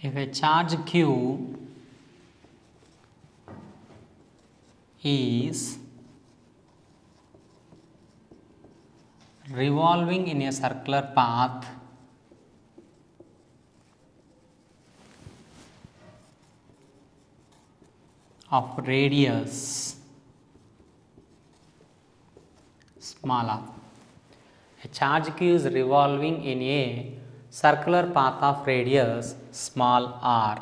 If a charge q is revolving in a circular path of radius small r. A charge q is revolving in a circular path of radius small r.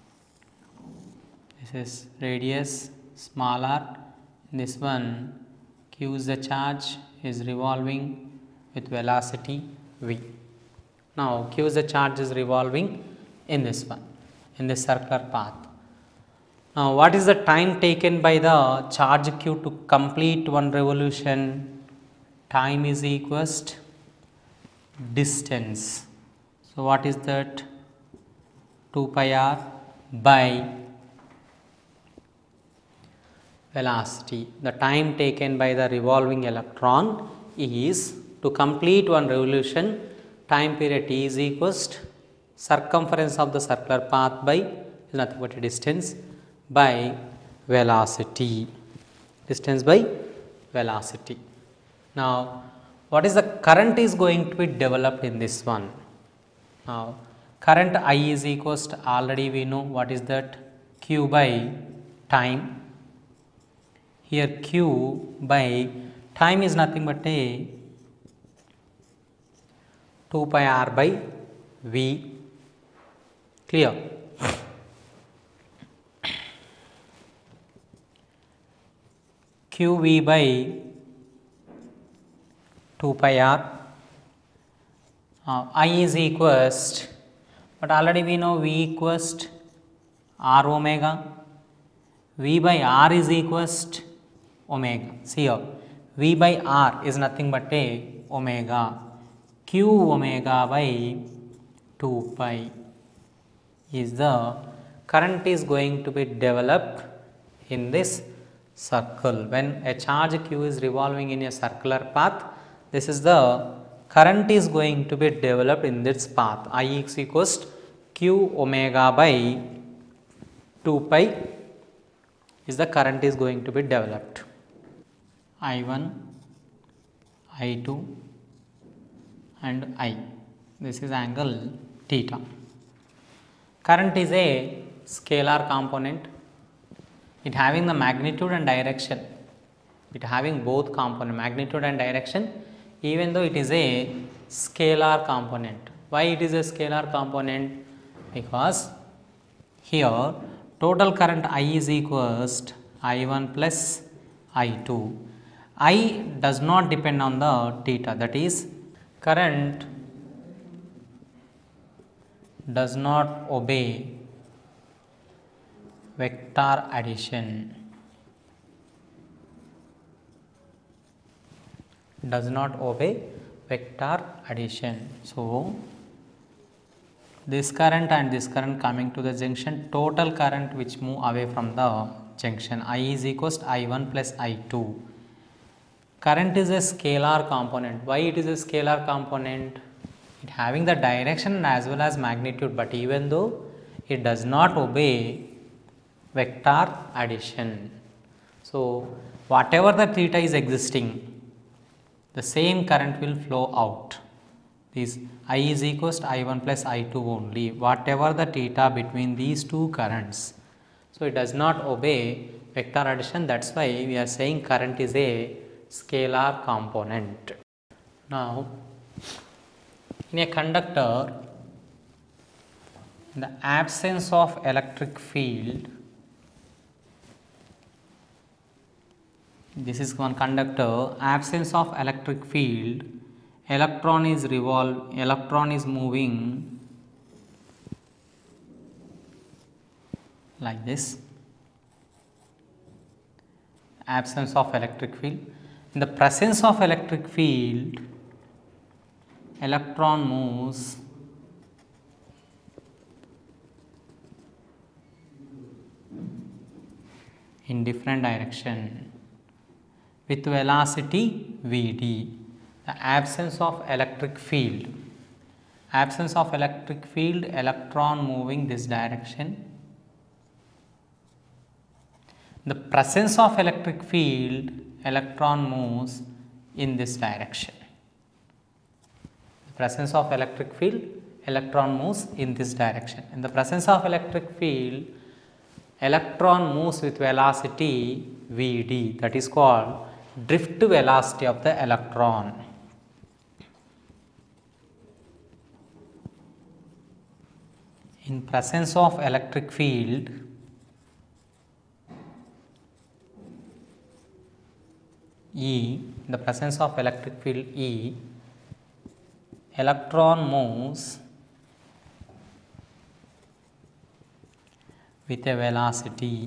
This is radius small r. This one q is the charge is revolving with velocity v. Now q is the charge is revolving in this one, in this circular path. Now what is the time taken by the charge q to complete one revolution? Time is equals to distance. So what is that? 2 pi r by velocity. The time taken by the revolving electron is, to complete one revolution, time period t is equals to circumference of the circular path by, is nothing but a distance, by velocity. Distance by velocity. Now what is the current is going to be developed in this one? Now current I is equals to, already we know what is that, q by time. Here q by time is nothing but a 2 pi r by v. Clear? qv by 2 pi r. I is equals to, but already we know v equals to r omega. V by r is equals to omega. See here, v by r is nothing but a omega. Q omega by 2 pi is the current is going to be developed in this circle. When a charge q is revolving in a circular path, this is the current is going to be developed in this path. I is equals to q omega by 2 pi is the current is going to be developed. I1, I2 and I. This is angle theta. Current is a scalar component. It having the magnitude and direction. It having both component, magnitude and direction, even though it is a scalar component. Why it is a scalar component? Because here total current I is equals to I1 plus I2. I does not depend on the theta, that is current does not obey vector addition. Does not obey vector addition. So this current and this current coming to the junction, total current which move away from the junction, I is equals to I1 plus I2. Current is a scalar component. Why it is a scalar component? It having the direction as well as magnitude, but even though it does not obey vector addition. So whatever the theta is existing, the same current will flow out. This I is equals to I1 plus I2 only, whatever the theta between these two currents. So it does not obey vector addition, that is why we are saying current is a scalar component. Now in a conductor, in the absence of electric field, this is one conductor, absence of electric field, electron is moving like this. Absence of electric field. In the presence of electric field, electron moves in different direction with velocity Vd. The absence of electric field. absence of electric field, electron moving this direction. The presence of electric field, electron moves in this direction. The presence of electric field, electron moves in this direction. In the presence of electric field, electron moves with velocity Vd, that is called drift velocity of the electron. In presence of electric field, E, in the presence of electric field E, electron moves with a velocity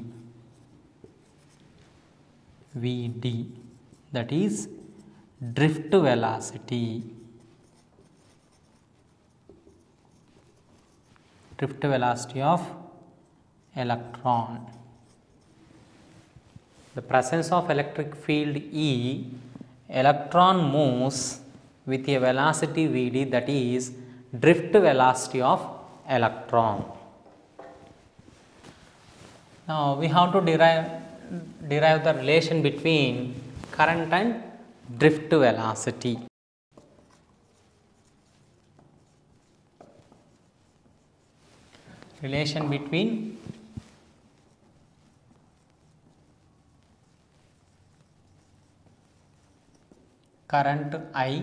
Vd, that is drift velocity. Drift velocity of electron. The presence of electric field E, electron moves with a velocity Vd, that is drift velocity of electron. Now, we have to derive the relation between current and drift velocity. Relation between current I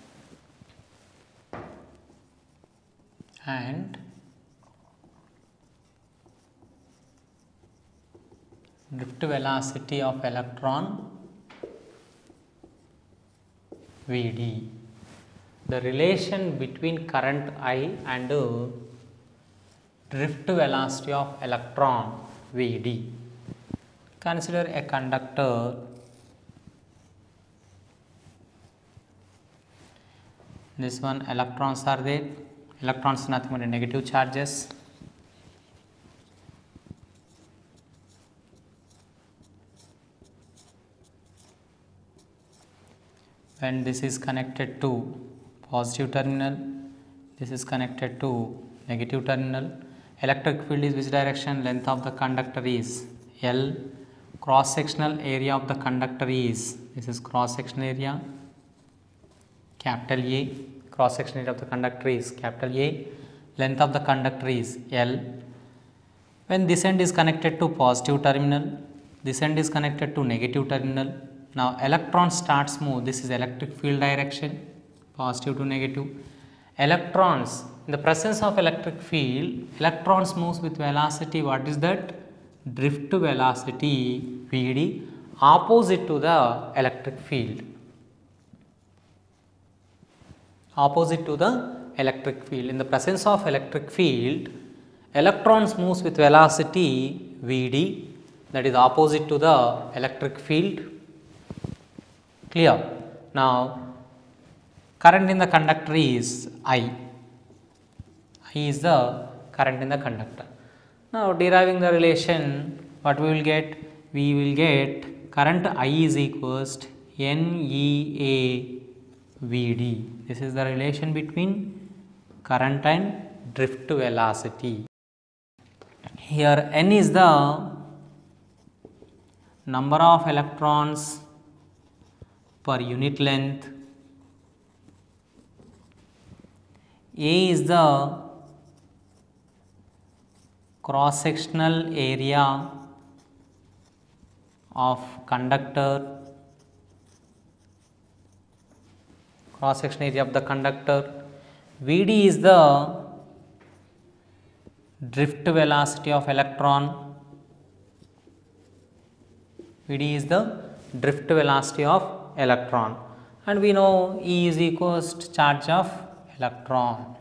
and drift velocity of electron Vd. The relation between current I and drift velocity of electron Vd. Consider a conductor. This one, electrons are there. Electrons nothing but negative charges. When this is connected to positive terminal, this is connected to negative terminal. Electric field is which direction? Length of the conductor is L. Cross sectional area of the conductor is, this is cross sectional area, capital A. Cross sectional area of the conductor is capital A. Length of the conductor is L. When this end is connected to positive terminal, this end is connected to negative terminal. Now electron starts move. This is electric field direction, positive to negative. Electrons, in the presence of electric field, electrons moves with velocity. What is that? Drift velocity Vd, opposite to the electric field. Opposite to the electric field. In the presence of electric field, electrons moves with velocity Vd, that is opposite to the electric field. Clear? Now current in the conductor is I. I is the current in the conductor. Now deriving the relation, what we will get? We will get current I is equals to NEA Vd. This is the relation between current and drift velocity. Here N is the number of electrons per unit length. A is the cross sectional area of conductor, cross sectional area of the conductor. Vd is the drift velocity of electron. Vd is the drift velocity of electron, and we know E is equals to charge of electron.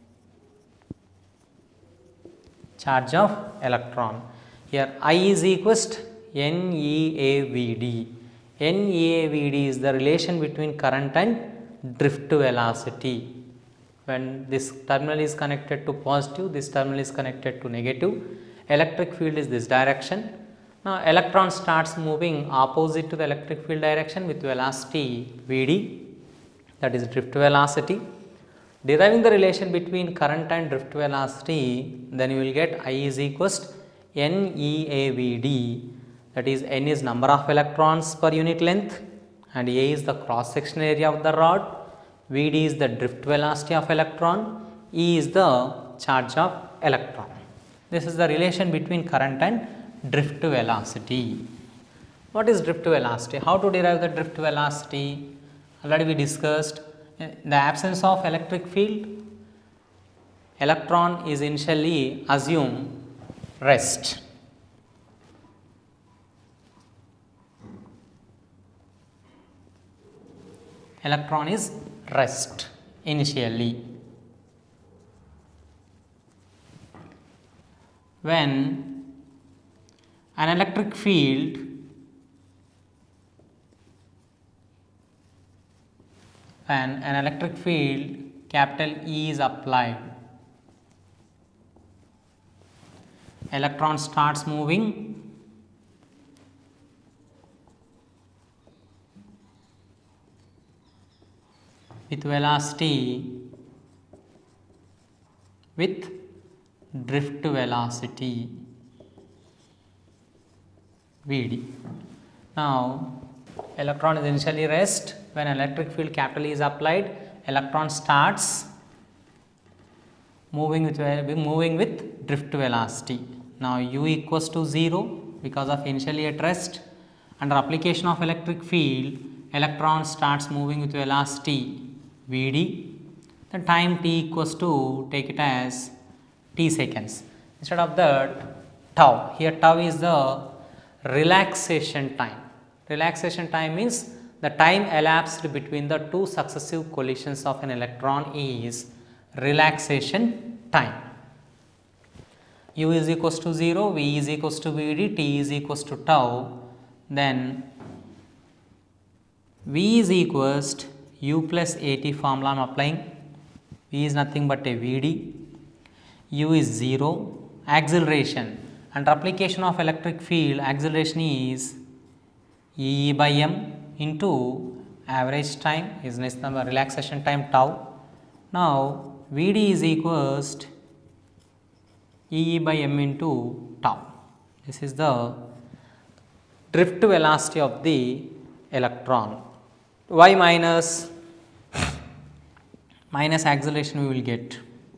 Charge of electron. Here I is equals to NEAVD. NEAVD is the relation between current and drift velocity. When this terminal is connected to positive, this terminal is connected to negative. Electric field is this direction. Now electron starts moving opposite to the electric field direction with velocity Vd, that is drift velocity. Deriving the relation between current and drift velocity, then you will get I is equals to NEAVD, that is N is number of electrons per unit length and A is the cross sectional area of the rod, Vd is the drift velocity of electron, E is the charge of electron. This is the relation between current and drift velocity. What is drift velocity? How to derive the drift velocity? Already we discussed. In the absence of electric field, electron is initially assumed rest. Electron is rest initially. When an electric field capital E is applied, electron starts moving with velocity with drift velocity Vd. Now, electron is initially rest. When electric field capital E is applied, electron starts moving with drift velocity. Now, u equals to 0 because of initially at rest. Under application of electric field, electron starts moving with velocity Vd. The time t equals to, take it as t seconds. Instead of that, tau. Here tau is the relaxation time. Relaxation time means the time elapsed between the two successive collisions of an electron is relaxation time. U is equals to 0, V is equals to Vd, T is equals to tau. Then V is equals to U plus AT formula I am applying. V is nothing but a Vd. U is 0. Acceleration. Under application of electric field, acceleration is E by m into average time is next number relaxation time tau. Now, Vd is equals to E by m into tau. This is the drift velocity of the electron. Y minus acceleration we will get.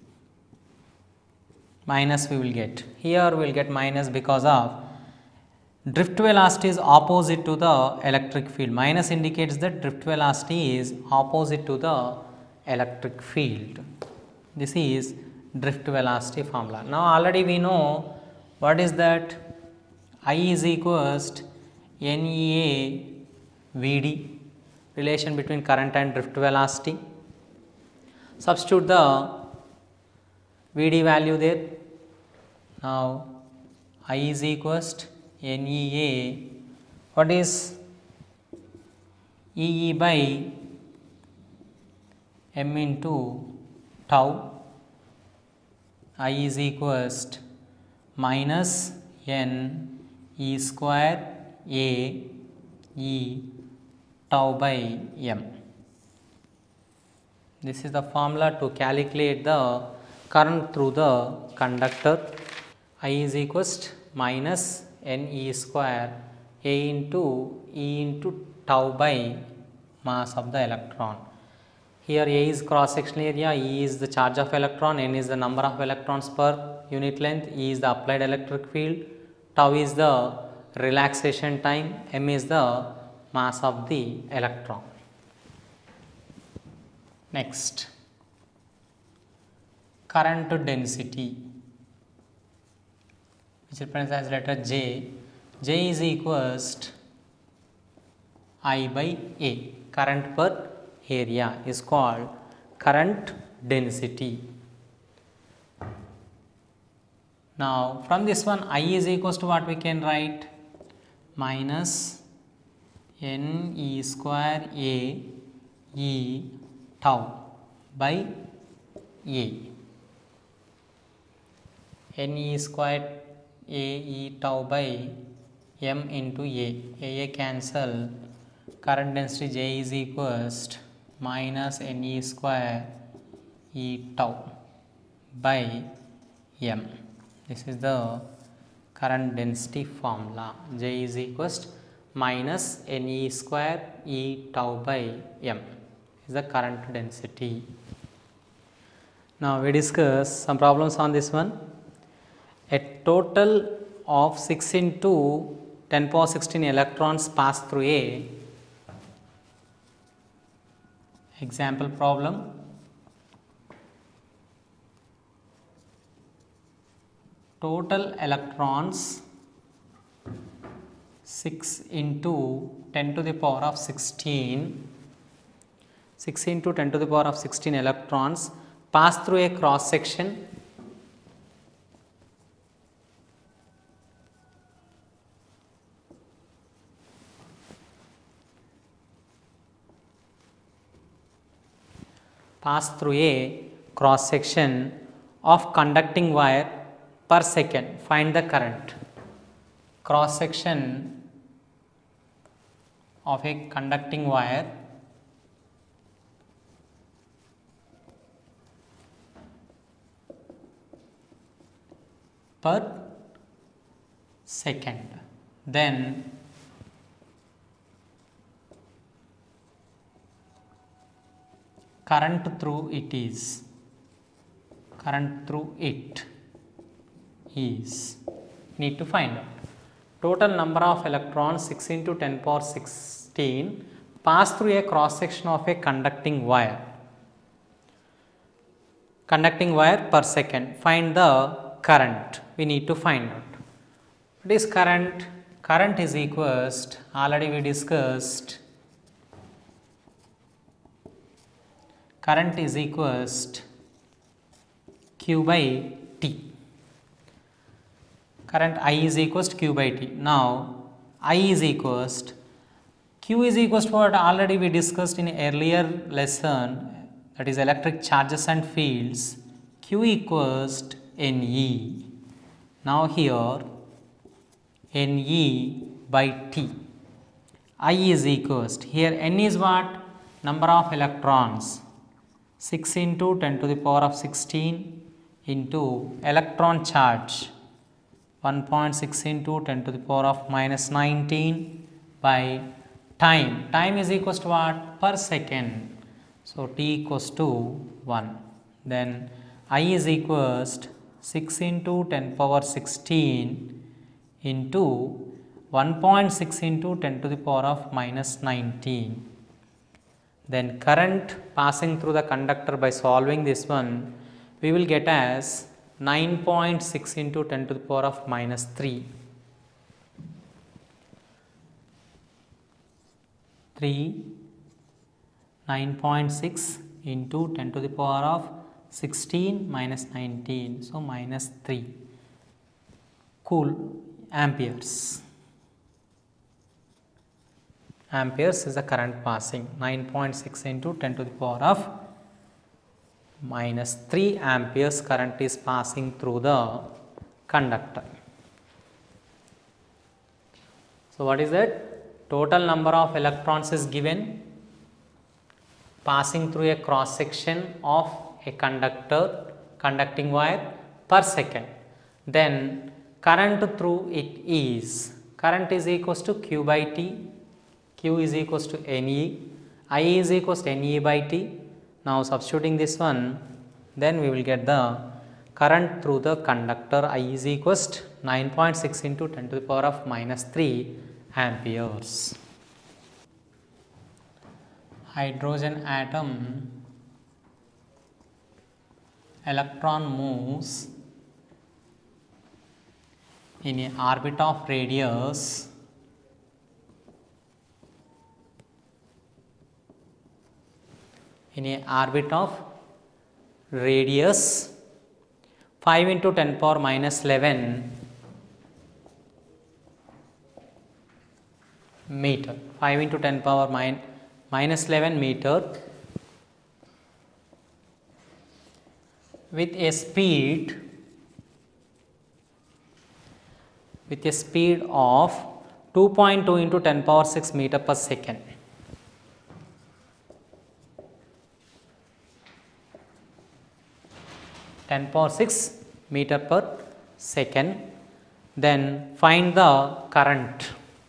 Minus we will get. Here we will get minus because of drift velocity is opposite to the electric field. Minus indicates that drift velocity is opposite to the electric field. This is drift velocity formula. Now, already we know what is that. I is equals to NEA Vd, relation between current and drift velocity. Substitute the Vd value there. Now, I is equals to NEA, what is EE by m into tau. I is equals to minus n E square A E tau by m. This is the formula to calculate the current through the conductor. I is equals to minus n E square A into E into tau by mass of the electron. Here A is cross sectional area, E is the charge of electron, N is the number of electrons per unit length, E is the applied electric field, tau is the relaxation time, m is the mass of the electron. Next, current density, which represents as letter J. J is equals to I by A. Current per area is called current density. Now, from this one, I is equals to what we can write? Minus n E square A E tau by A. N E square A E tau by m into A cancel, current density J is equals to minus n E square E tau by m. This is the current density formula. J is equals to minus Ne square E tau by m is the current density. Now we discuss some problems on this one. A total of 6 into 10 power 16 electrons pass through a example problem. Total electrons 6 into 10 to the power of 16, 6 into 10 to the power of 16 electrons pass through a cross section of conducting wire per second. Find the current. Cross section of a conducting wire per second. Then current through it is need to find out. Total number of electrons 6 into 10 power 16 pass through a cross section of a conducting wire per second. Find the current. We need to find out. What is current? Current is equals to, already we discussed, current is equals to Q by T. Current I is equals to Q by T. Now I is equals to, Q is equals to what already we discussed in earlier lesson, that is electric charges and fields. Q equals to Ne. Now here Ne by T. I is equals to, here N is what? Number of electrons, 6 into 10 to the power of 16 into electron charge 1.6 into 10 to the power of minus 19 by time. Time is equals to what? Per second. So T equals to 1. Then I is equals to 6 into 10 power 16 into 1.6 into 10 to the power of minus 19. Then current passing through the conductor, by solving this one, we will get as 9.6 into 10 to the power of minus 3. 9.6 into 10 to the power of 16 minus 19. So minus 3 amperes. Amperes is the current passing. 9.6 into 10 to the power of minus 3 amperes current is passing through the conductor. So what is that? Total number of electrons is given passing through a cross section of a conducting wire per second. Then current through it is, current is equals to Q by T. Q is equals to Ne, I is equals to Ne by T. Now substituting this one, then we will get the current through the conductor. I is equals to 9.6 into 10 to the power of minus 3 amperes. Hydrogen atom, electron moves in a orbit of radius in a orbit of radius 5 into 10 power minus 11 meter, 5 into 10 power minus 11 meter, with a speed of 2.2 into 10 power 6 meter per second. 10 power 6 meter per second. Then find the current.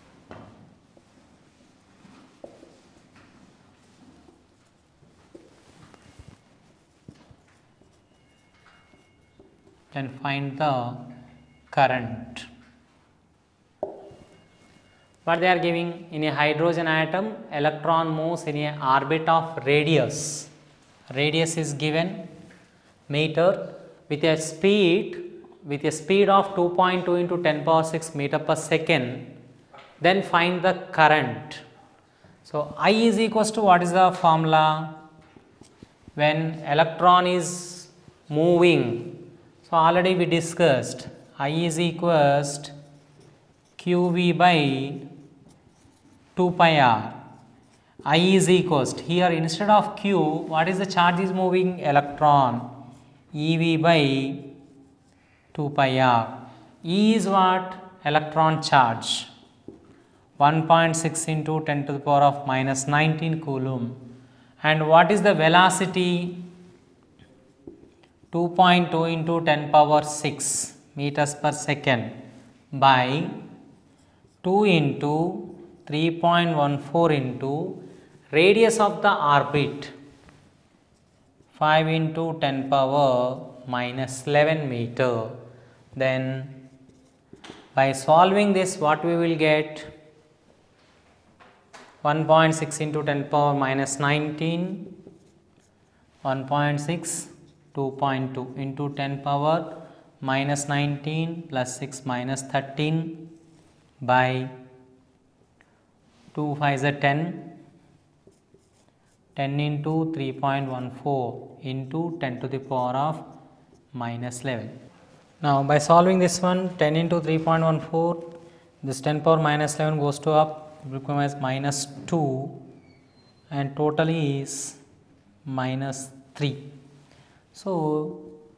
Then find the current. What they are giving? In a hydrogen atom, electron moves in a orbit of radius. Radius is given meter with a speed of 2.2 into 10 power 6 meter per second. Then find the current. So I is equals to, what is the formula? When electron is moving, so already we discussed, I is equals to QV by 2 pi r. I is equals to, here instead of Q, what is the charge is moving? Electron. EV by 2 pi r. E is what? Electron charge. 1.6 into 10 to the power of minus 19 coulomb. And what is the velocity? 2.2 into 10 power 6 meters per second by 2 into 3.14 into radius of the orbit 5 into 10 power minus 11 meter. Then by solving this, what we will get? 1.6 into 10 power minus 19, 1.6, 2.2 into 10 power minus 19 plus 6 minus 13 by 2 5 is a 10, 10 into 3.14 into 10 to the power of minus 11. Now by solving this one, 10 into 3.14, this 10 power minus 11 goes to up, becomes minus 2 and total is minus 3. So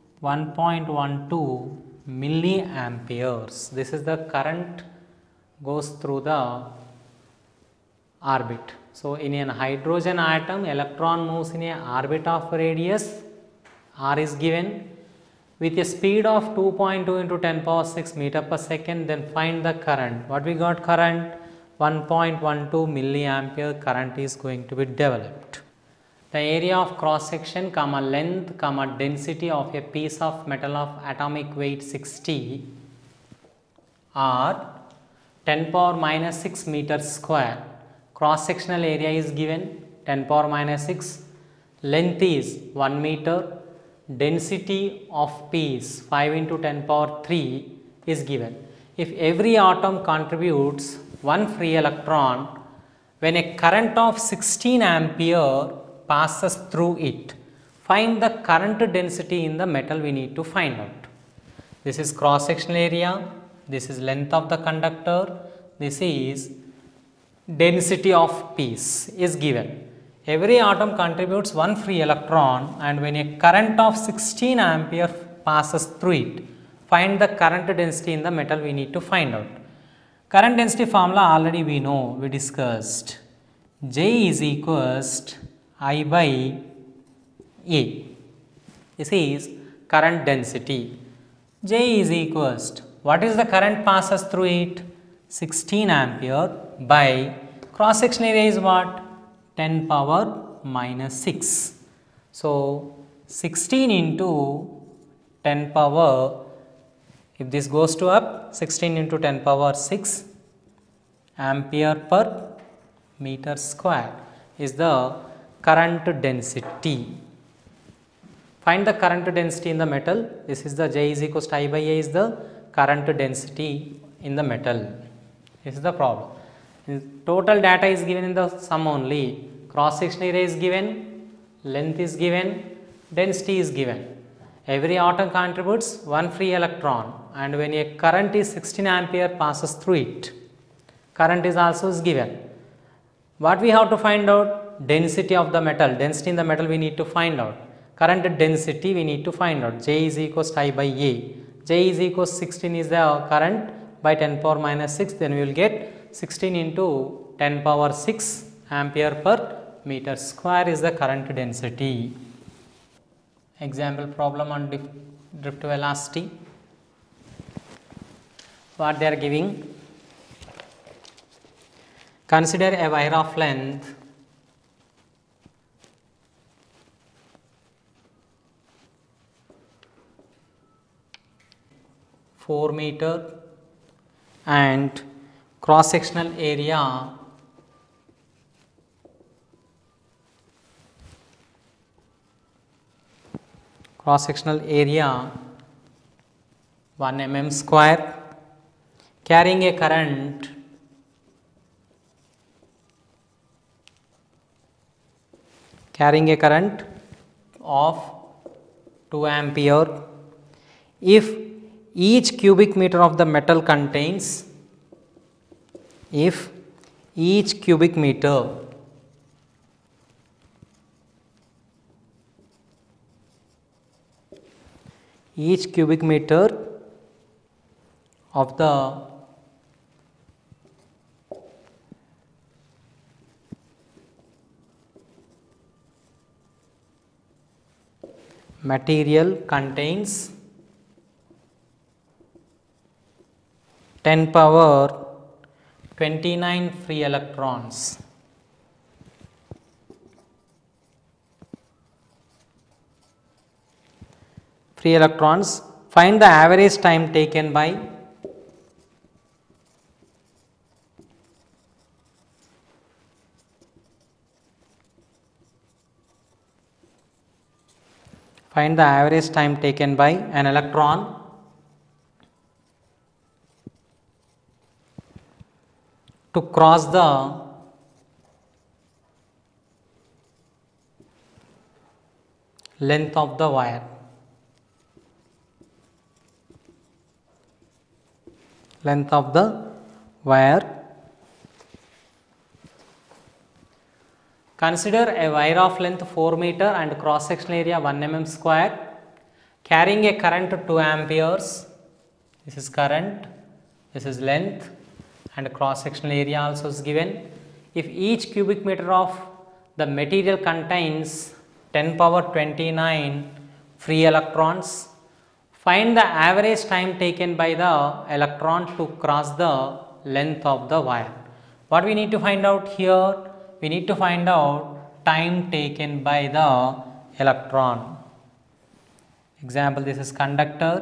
1.12 milliamperes. This is the current goes through the orbit. So in a hydrogen atom, electron moves in a orbit of radius, r is given, with a speed of 2.2 into 10 power 6 meter per second. Then find the current. What we got? Current 1.12 milliampere current is going to be developed. The area of cross section, comma length, comma density of a piece of metal of atomic weight 60 or 10 power minus 6 meters square. Cross sectional area is given 10 power minus 6, length is 1 meter, density of piece 5 into 10 power 3 is given. If every atom contributes one free electron, when a current of 16 ampere passes through it, find the current density in the metal we need to find out. This is cross sectional area, this is length of the conductor, this is density of piece is given. Every atom contributes one free electron, and when a current of 16 ampere passes through it, find the current density in the metal we need to find out. Current density formula already we know, we discussed. J is equals to I by A. This is current density. J is equals to, what is the current passes through it? 16 ampere by cross section area is what? 10 power minus 6. So 16 into 10 power, if this goes to up, 16 into 10 power 6 ampere per meter square is the current density. Find the current density in the metal. This is the J is equals to I by A is the current density in the metal. This is the problem. Total data is given in the sum only. Cross section area is given, length is given, density is given. Every atom contributes one free electron, and when a current is 16 ampere passes through it, current is also given. What we have to find out? Density of the metal. Density in the metal we need to find out. Current density we need to find out. J is equals to I by A. J is equals 16 is the current by 10 power minus 6. Then we will get 16 into 10 power 6 ampere per meter square is the current density. example problem on drift velocity. What they are giving, consider a wire of length (4 meter) and cross sectional area (1 mm square), carrying a current of 2 ampere if each cubic meter of the metal contains each cubic meter of the material contains 10 power 29 free electrons. Find the average time taken by an electron to cross the length of the wire. Consider a wire of length 4 meter and cross sectional area 1 mm square, carrying a current 2 amperes. This is current, this is length, and cross sectional area also is given. If each cubic meter of the material contains 10 power 29 free electrons, find the average time taken by the electron to cross the length of the wire. What we need to find out here? We need to find out time taken by the electron. Example, this is conductor.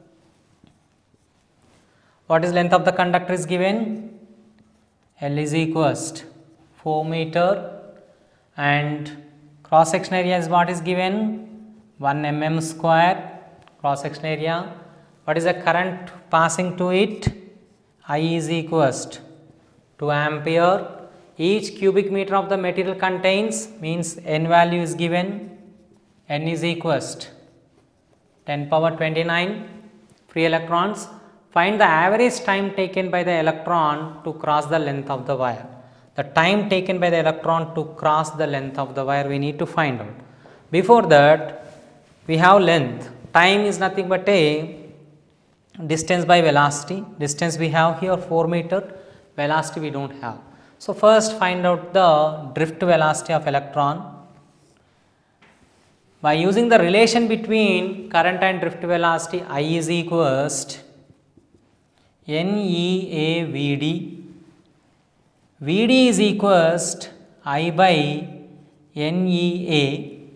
What is length of the conductor is given? L is equals to 4 meter and cross section area is what is given? 1 mm square cross section area. What is the current passing to it? I is equals to 2 ampere. Each cubic meter of the material contains, means n value is given, n is equals to 10 power 29 free electrons. Find the average time taken by the electron to cross the length of the wire. The time taken by the electron to cross the length of the wire we need to find out. Before that, we have length. Time is nothing but a distance by velocity. Distance we have here 4 meter, velocity we don't have. So first find out the drift velocity of electron. By using the relation between current and drift velocity, I is equals to NEAVD. VD is equals to I by NEA.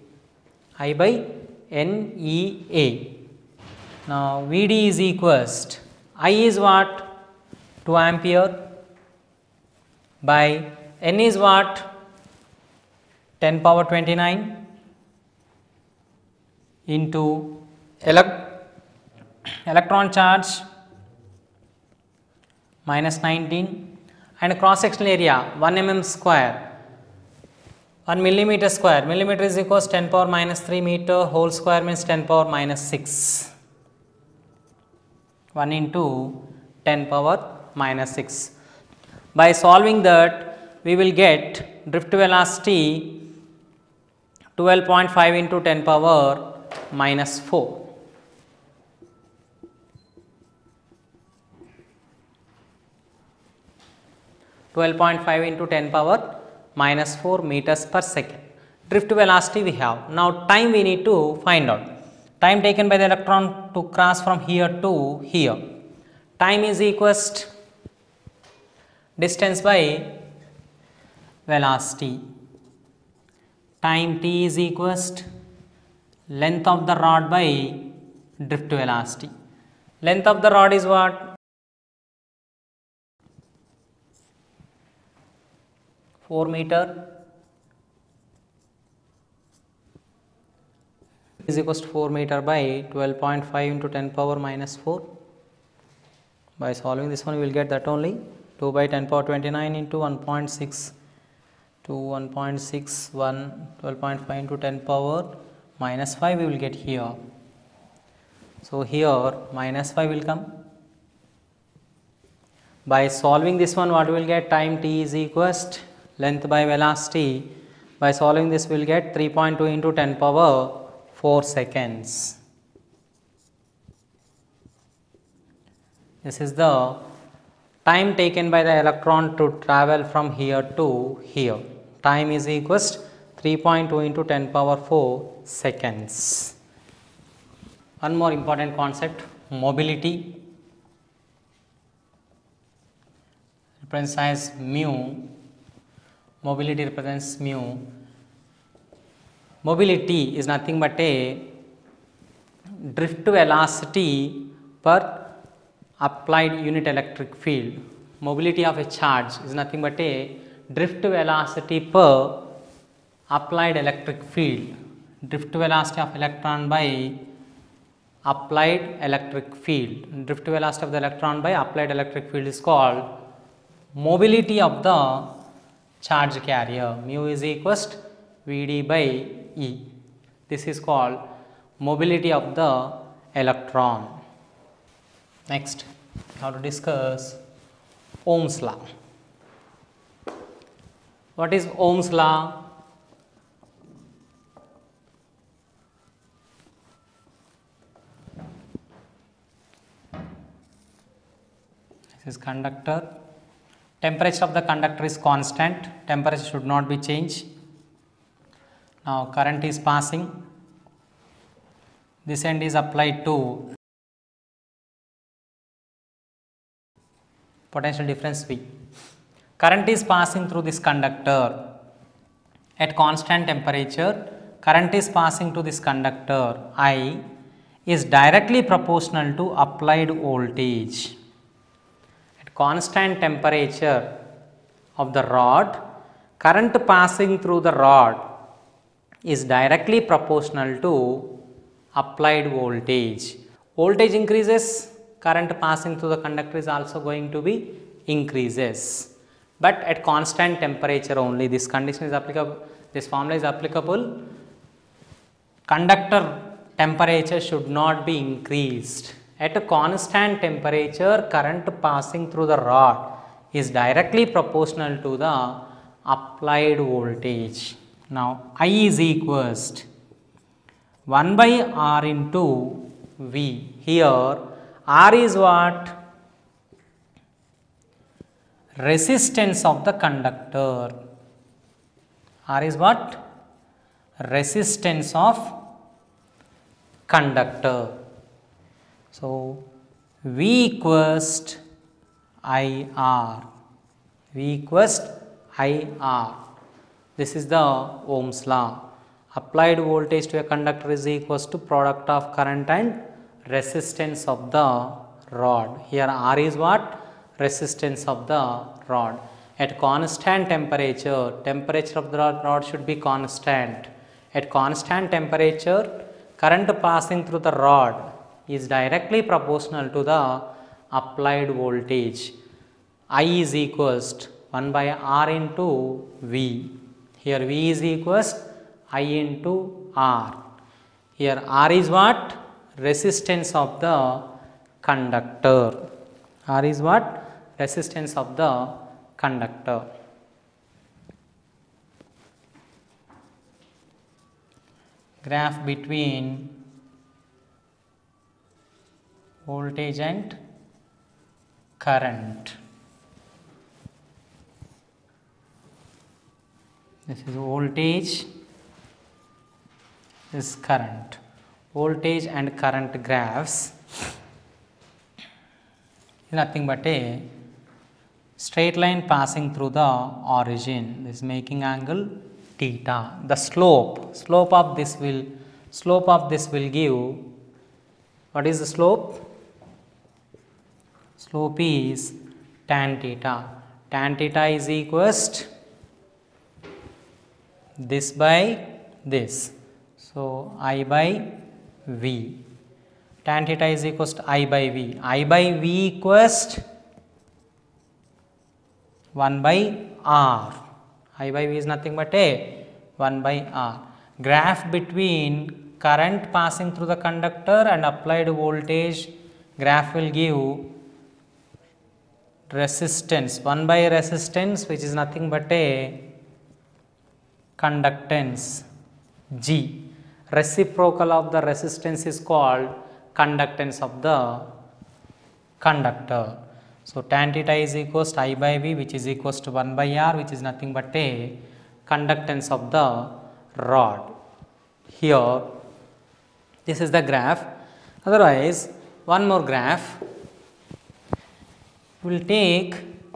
Now VD is equals to I is what? 2 ampere by N is what? 10 power 29 into electron charge minus 19 and cross sectional area 1 mm square, 1 millimeter square. Millimeter is equals 10 power minus 3 meter, whole square means 10 power minus 6. 1 into 10 power minus 6. By solving that, we will get drift velocity 12.5 into 10 power minus 4. into 10 power minus 4 meters per second. Drift velocity we have. Now time we need to find out. time taken by the electron to cross from here to here. Time is equals to distance by velocity. Time t is equals to length of the rod by drift velocity. Length of the rod is what? 4 meter is equals to 4 meter by 12.5 into 10 power minus 4. By solving this one, we will get that only 2 by 10 power 29 into 1.6 to 1.61, 12.5 into 10 power minus 5 we will get here. So, here minus 5 will come. By solving this one, what we will get? Time t is equals to length by velocity. By solving this, we will get 3.2 into 10 power 4 seconds. This is the time taken by the electron to travel from here to here. Time is equals to 3.2 into 10 power 4 seconds. One more important concept, mobility, represents as mu. Mobility represents mu. Mobility is nothing but a drift velocity per applied unit electric field. Mobility of a charge is nothing but a drift velocity per applied electric field. Drift velocity of electron by applied electric field. Drift velocity of the electron by applied electric field is called mobility of the charge carrier. Mu is equals to Vd by E. This is called mobility of the electron. Next, we have to discuss Ohm's law. What is Ohm's law? This is conductor. Temperature of the conductor is constant. Temperature should not be changed. Now, current is passing. This end is applied to potential difference V. Current is passing through this conductor at constant temperature. Current is passing to this conductor I is directly proportional to applied voltage. At constant temperature of the rod, current passing through the rod is directly proportional to applied voltage. Voltage increases, current passing through the conductor is also going to be increases, but at constant temperature only. This condition is applicable, this formula is applicable. Conductor temperature should not be increased. At a constant temperature, current passing through the rod is directly proportional to the applied voltage. Now, I is equals to 1 by R into V. Here R is what? Resistance of the conductor. R is what? Resistance of conductor. So, V equals IR. V equals IR. This is the Ohm's law. Applied voltage to a conductor is equals to product of current and resistance of the rod. Here R is what? Resistance of the rod. At constant temperature, temperature of the rod should be constant. At constant temperature, current passing through the rod is directly proportional to the applied voltage. I is equals to 1 by R into V. Here V is equals I into R. Here R is what? Resistance of the conductor. R is what? Resistance of the conductor. Graph between voltage and current. This is voltage, this is current. voltage and current graphs is nothing but a straight line passing through the origin. This is making angle theta. The slope of this will give, what is the slope? Slope is tan theta. Tan theta is equals to this by this. So, I by V. Tan theta is equals to I by V. I by V equals 1 by R. I by V is nothing but a 1 by R. Graph between current passing through the conductor and applied voltage, graph will give resistance, 1 by resistance, which is nothing but a conductance G. Reciprocal of the resistance is called conductance of the conductor. So, tan theta is equals to I by V, which is equals to 1 by R, which is nothing but a conductance of the rod. Here, this is the graph. Otherwise, one more graph. We will take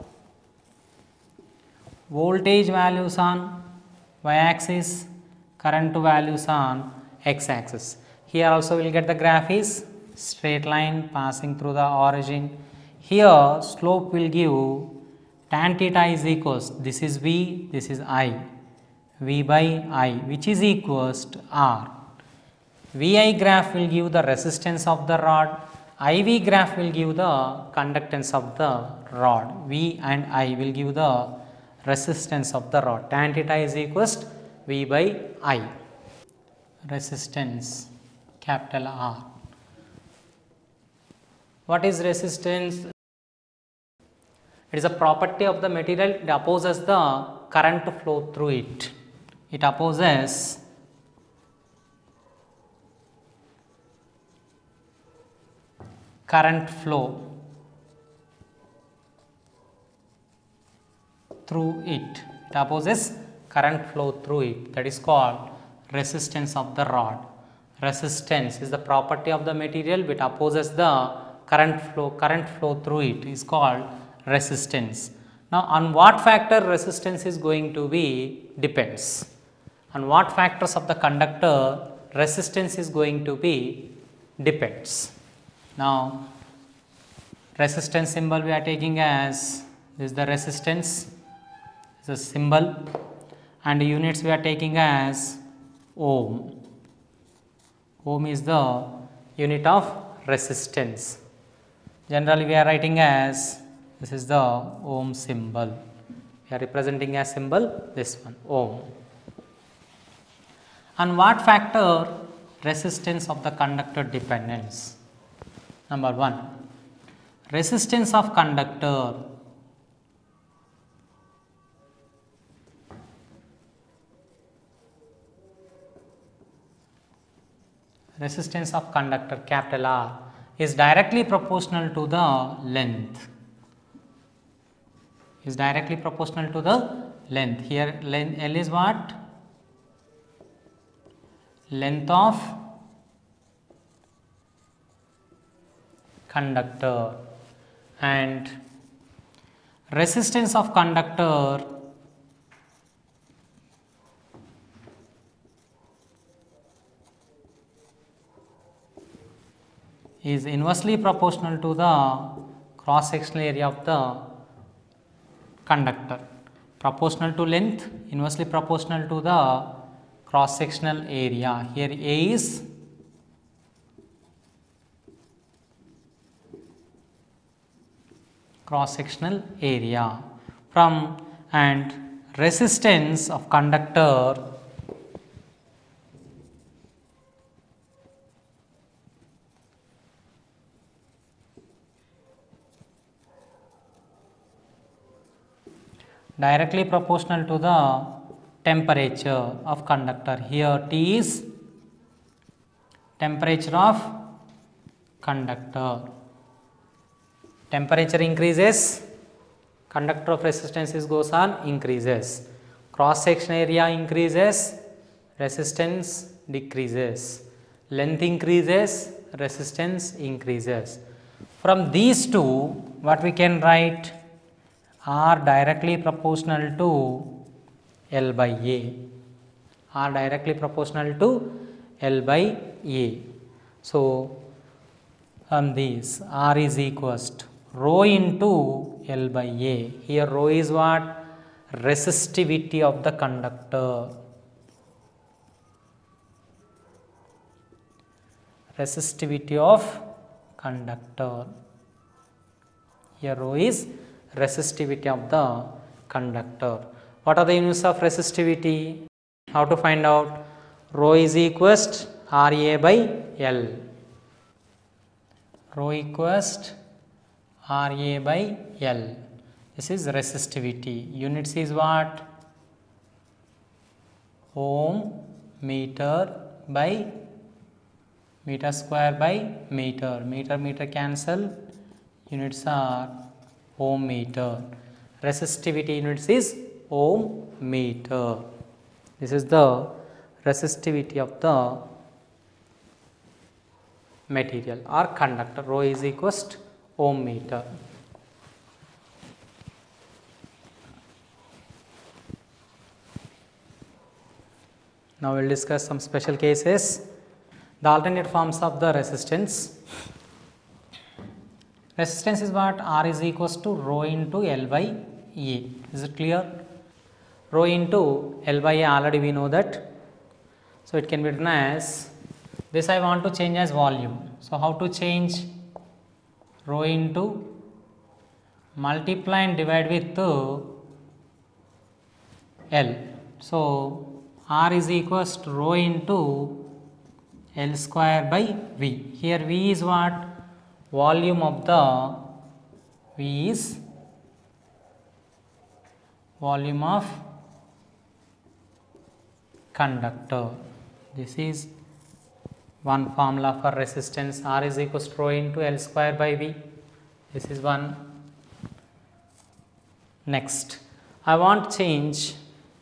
voltage values on y axis, current values on x axis. Here also we will get the graph is straight line passing through the origin. Here slope will give tan theta is equals, this is V, this is I, V by I, which is equals to R. VI graph will give the resistance of the rod, IV graph will give the conductance of the rod. V and I will give the resistance of the rod. Tan theta is equals to V by I. Resistance capital R. What is resistance? It is a property of the material. It opposes the current flow through it. It opposes current flow through it. It opposes current flow through it. That is called resistance of the rod. Resistance is the property of the material which opposes the current flow through it is called resistance. Now, on what factor resistance is going to be depends. On what factors of the conductor resistance is going to be depends. Now, resistance symbol we are taking as this is the resistance, is a symbol, and units we are taking as ohm. Ohm is the unit of resistance. Generally we are writing as this is the ohm symbol. We are representing as symbol this one, ohm. On what factor resistance of the conductor depends? Number 1, resistance of conductor capital R is directly proportional to the length. Is directly proportional to the length. Here L is what? Length of conductor, and resistance of conductor is inversely proportional to the cross sectional area of the conductor. Proportional to length, inversely proportional to the cross sectional area. Here A is cross sectional area from, and resistance of conductor directly proportional to the temperature of conductor. Here T is temperature of conductor. Temperature increases, conductor of resistance goes on increases. Cross section area increases, resistance decreases. length increases, resistance increases. From these two, what we can write? R directly proportional to L by A. R directly proportional to L by A. So, from these, R is equals to rho into L by A. Here rho is what? Resistivity of the conductor. Resistivity of conductor. Here rho is resistivity of the conductor. What are the units of resistivity? How to find out? Rho is equals to RA by L. Rho equals to RA by L. This is resistivity. Units is what? Ohm meter by meter square by meter. Meter cancel. Units are ohm meter. Resistivity units is ohm meter. This is the resistivity of the material or conductor. Rho is equals to ohm meter. Now we will discuss some special cases. The alternate forms of the resistance. Resistance is what? R is equals to rho into L by A. Is it clear? Rho into L by A, already we know that. So it can be written as this. I want to change as volume. So how to change? Rho into multiply and divide with L. So R is equals to rho into L square by V. Here V is what? Volume of the V is volume of conductor. This is one formula for resistance. R is equals to rho into L square by V. This is one. Next, I want change.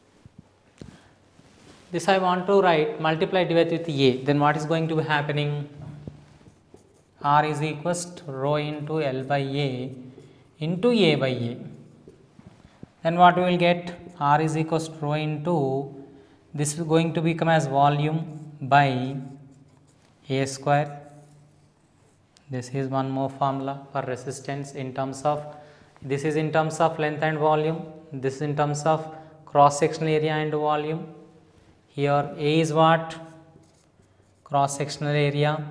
This I want to write multiply divide with A. Then what is going to be happening? R is equals to rho into L by A into A by A. Then what we will get? R is equals to rho into, this is going to become as volume by A square. This is one more formula for resistance in terms of, this is in terms of length and volume, this is in terms of cross sectional area and volume. Here A is what? Cross sectional area.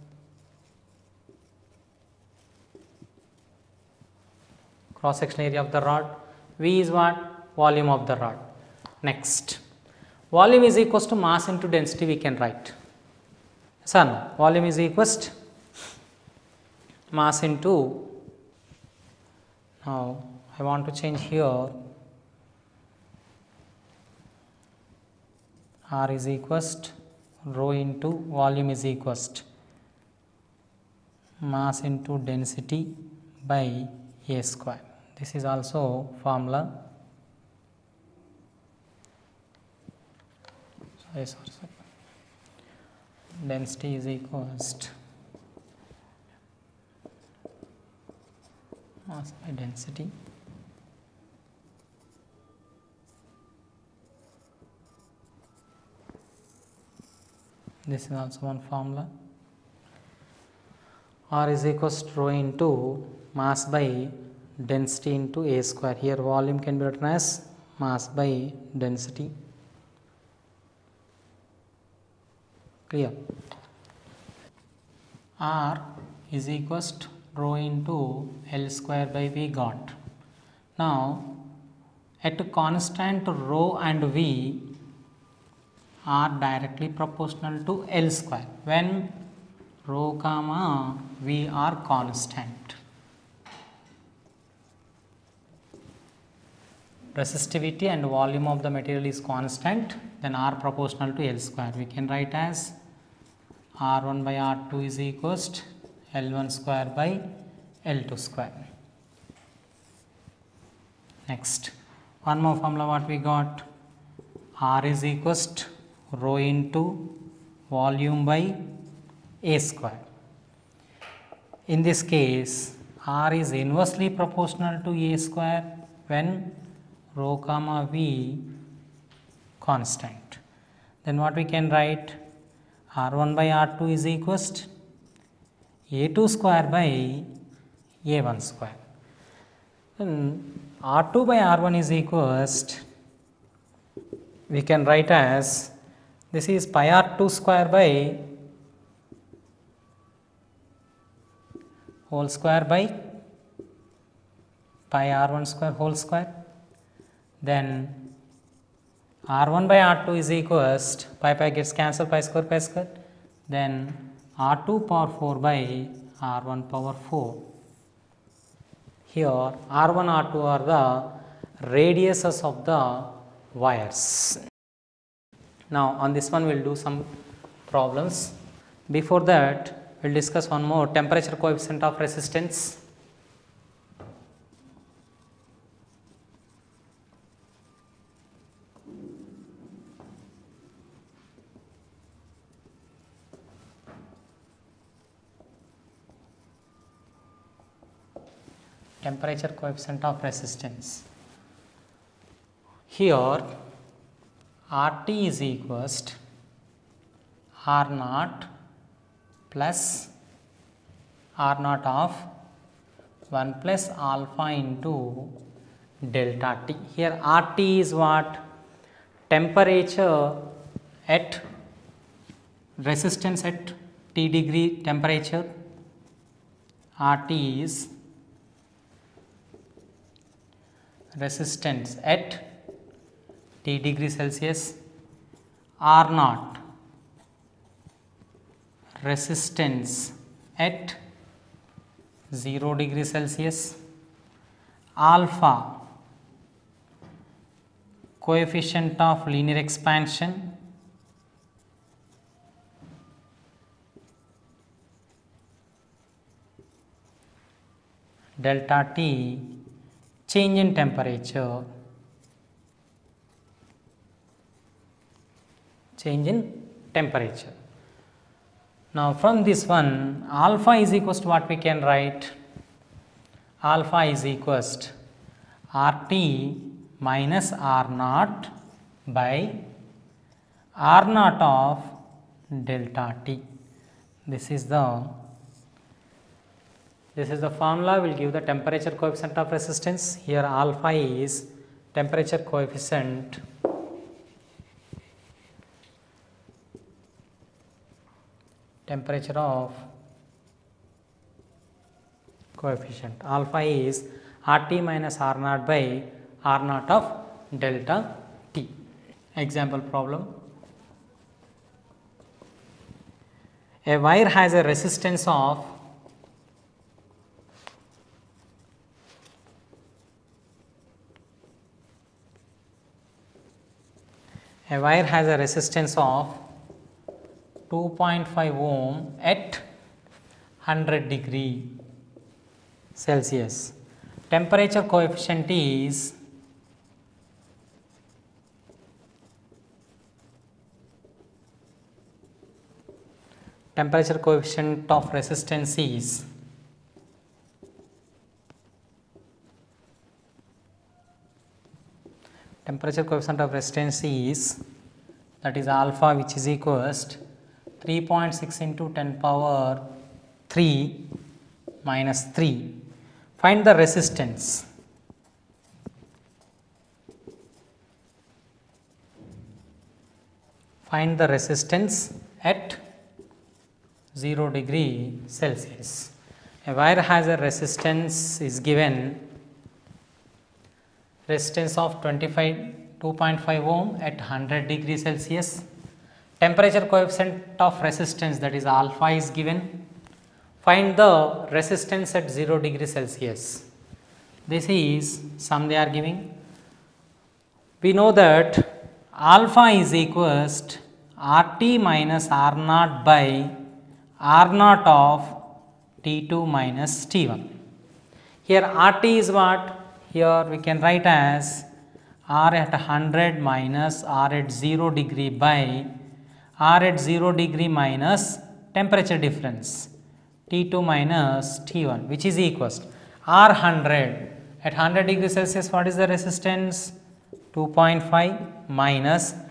Cross sectional area of the rod. V is what? Volume of the rod. Next, volume is equals to mass into density we can write. Son, volume is equals to mass into, now I want to change here, R is equals to rho into volume is equals to mass into density by A square. This is also formula. Sorry. Density is equals to mass by density this is also one formula. R is equals to rho into mass by density into A square. Here volume can be written as mass by density. Clear? R is equals to rho into L square by V got. Now at constant rho and V are directly proportional to L square when rho comma V are constant. Resistivity and volume of the material is constant, then R proportional to L square. We can write as R1 by R2 is equals to L1 square by L2 square. Next, one more formula what we got? R is equals to rho into volume by a square. In this case, r is inversely proportional to a square when rho comma v constant. Then what we can write? R1 by R2 is equals to A2 square by A1 square. Then R2 by R1 is equals to, we can write as, this is pi R2 square by whole square by pi R1 square whole square. Then R1 by R2 is equals to, pi gets cancelled, pi square. Then R2 power 4 by R1 power 4. Here R1, R2 are the radiuses of the wires. Now on this one we will do some problems. Before that we will discuss one more, temperature coefficient of resistance. Temperature coefficient of resistance. Here RT is equals to R naught plus R naught of 1 plus alpha into delta T. Here RT is what? Temperature at resistance at T degree temperature. RT is resistance at T degree Celsius. R naught resistance at 0 degree Celsius. Alpha coefficient of linear expansion. Delta T change in temperature. Change in temperature. Now from this one, alpha is equals to what we can write? Alpha is equals to RT minus R naught by R naught of delta T. This is the formula will give the temperature coefficient of resistance. Here alpha is temperature coefficient coefficient. Alpha is RT minus R naught by R naught of delta T. Example problem. A wire has a resistance of a wire has a resistance of 2.5 ohm at 100 degree Celsius. Temperature coefficient is temperature coefficient of resistance is that is alpha, which is equals to 3.6 into 10 power 3 minus 3. Find the resistance. Find the resistance at 0 degree Celsius. A wire has a resistance is given, resistance of 2.5 ohm at 100 degree Celsius. Temperature coefficient of resistance, that is alpha, is given. Find the resistance at 0 degree Celsius. This is sum they are giving. We know that alpha is equals to RT minus R naught by R naught of T2 minus T1. Here RT is what? Here we can write as R at 100 minus R at 0 degree by R at 0 degree minus temperature difference T2 minus T1, which is equals R 100 at 100 degrees Celsius. What is the resistance? 2.5 minus